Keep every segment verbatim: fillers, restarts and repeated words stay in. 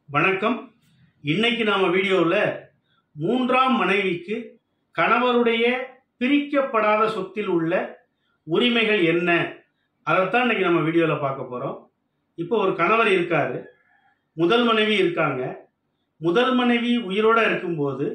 வணக்கம். இன்னைக்கு நாம வீடியோவில் மூன்றாம் மனைவிக்கு கணவருடைய பிரிக்கப்படாத சொத்தில் உள்ள உரிமைகள் என்ன அதைத்தான் இன்னைக்கு நம்ம வீடியோவில் பார்க்க போகிறோம். இப்போ ஒரு கணவர் இருக்காரு, முதல் மனைவி இருக்காங்க. முதல் மனைவி உயிரோடு இருக்கும்போது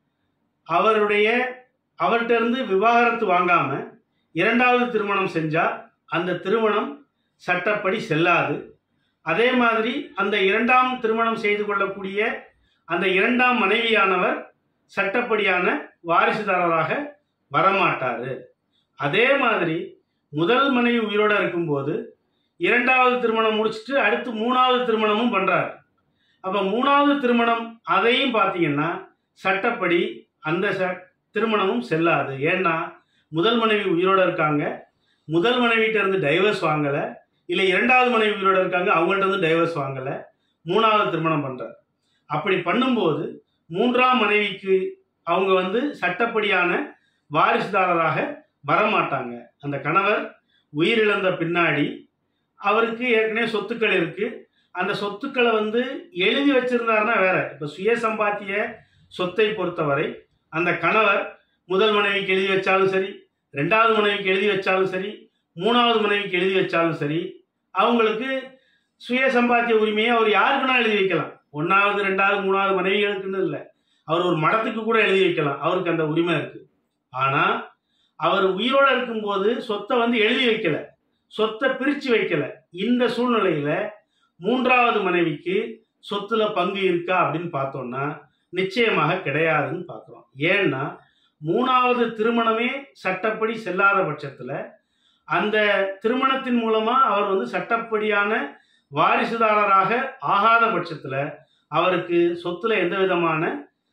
அவருடைய அவர்கிட்ட இருந்து விவாகரத்து வாங்காம இரண்டாவது திருமணம் செஞ்சால் அந்த திருமணம் சட்டப்படி செல்லாது. அதே மாதிரி அந்த இரண்டாம் திருமணம் செய்து கொள்ளக்கூடிய அந்த இரண்டாம் மனைவியானவர் சட்டப்படியான வாரிசுதாரராக வரமாட்டார். அதே மாதிரி முதல் மனைவி உயிரோடு இருக்கும்போது இரண்டாவது திருமணம் முடிச்சுட்டு அடுத்து மூணாவது திருமணமும் பண்ணுறார். அப்போ மூணாவது திருமணம் அதையும் பார்த்தீங்கன்னா சட்டப்படி அந்த ச திருமணமும் செல்லாது. ஏன்னா முதல் மனைவி உயிரோடு இருக்காங்க, முதல் மனைவிட்ட இருந்து டைவர்ஸ் வாங்கலை, இல்லை இரண்டாவது மனைவி உயிரோடு இருக்காங்க, அவங்கள்ட்ட இருந்து டைவர்ஸ் வாங்கலை, மூணாவது திருமணம் பண்ணுறார். அப்படி பண்ணும்போது மூன்றாம் மனைவிக்கு அவங்க வந்து சட்டப்படியான வாரிசுதாரராக வரமாட்டாங்க. அந்த கணவர் உயிரிழந்த பின்னாடி அவருக்கு ஏற்கனவே சொத்துக்கள் இருக்குது. அந்த சொத்துக்களை வந்து எழுதி வச்சிருந்தாருன்னா வேற. இப்போ சுய சம்பாத்திய சொத்தை பொறுத்தவரை அந்த கணவர் முதல் மனைவிக்கு எழுதி வச்சாலும் சரி, ரெண்டாவது மனைவிக்கு எழுதி வச்சாலும் சரி, மூணாவது மனைவிக்கு எழுதி வச்சாலும் சரி, அவங்களுக்கு சுய சம்பாத்திய உரிமையை அவர் யாருக்குன்னா எழுதி வைக்கலாம். ஒன்றாவது ரெண்டாவது மூணாவது மனைவிகளுக்குன்னு இல்லை, அவர் ஒரு மடத்துக்கு கூட எழுதி வைக்கலாம், அவருக்கு அந்த உரிமை இருக்குது. ஆனால் அவர் உயிரோடு இருக்கும்போது சொத்தை வந்து எழுதி வைக்கல, சொத்தை பிரித்து வைக்கல. இந்த சூழ்நிலையில் மூன்றாவது மனைவிக்கு சொத்துல பங்கு இருக்கா அப்படின்னு பார்த்தோம்னா நிச்சயமாக கிடையாதுன்னு பார்க்குறோம். ஏன்னா மூணாவது திருமணமே சட்டப்படி செல்லாத பட்சத்தில் அந்த திருமணத்தின் மூலமாக அவர் வந்து சட்டப்படியான வாரிசுதாரராக ஆகாத பட்சத்தில் அவருக்கு சொத்துல எந்த விதமான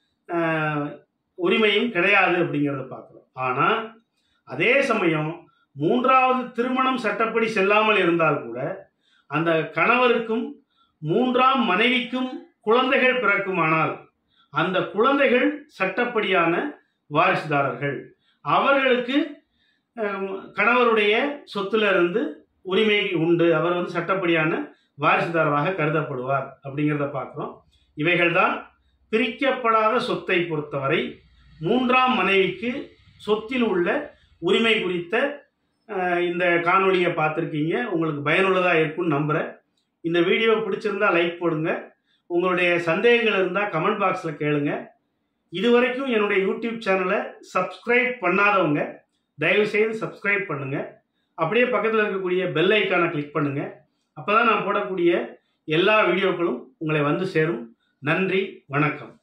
உரிமையும் கிடையாது அப்படிங்கிறத பார்க்குறோம். ஆனால் அதே சமயம் மூன்றாவது திருமணம் சட்டப்படி செல்லாமல் இருந்தால் கூட அந்த கணவருக்கும் மூன்றாம் மனைவிக்கும் குழந்தைகள் பிறக்குமானால் அந்த குழந்தைகள் சட்டப்படியான வாரிசுதாரர்கள். அவர்களுக்கு கணவருடைய சொத்துல இருந்து உரிமை உண்டு, அவர் வந்து சட்டப்படியான வாரிசுதாரராக கருதப்படுவார் அப்படிங்கிறத பார்க்குறோம். இவைகள் தான் பிரிக்கப்படாத சொத்தை பொறுத்தவரை மூன்றாம் மனைவிக்கு சொத்தில் உள்ள உரிமை குறித்த இந்த காணொலியை பார்த்துருக்கீங்க. உங்களுக்கு பயனுள்ளதாக இருக்கும்னு நம்புகிறேன். இந்த வீடியோ பிடிச்சிருந்தா லைக் போடுங்க. உங்களுடைய சந்தேகங்கள் இருந்தால் கமெண்ட் பாக்ஸில் கேளுங்க. இது வரைக்கும் என்னுடைய யூடியூப் சேனலை சப்ஸ்கிரைப் பண்ணாதவங்க தயவுசெய்து சப்ஸ்கிரைப் பண்ணுங்கள். அப்படியே பக்கத்தில் இருக்கக்கூடிய பெல் ஐக்கானை கிளிக் பண்ணுங்கள். அப்போ தான் நான் போடக்கூடிய எல்லா வீடியோக்களும் உங்களை வந்து சேரும். நன்றி, வணக்கம்.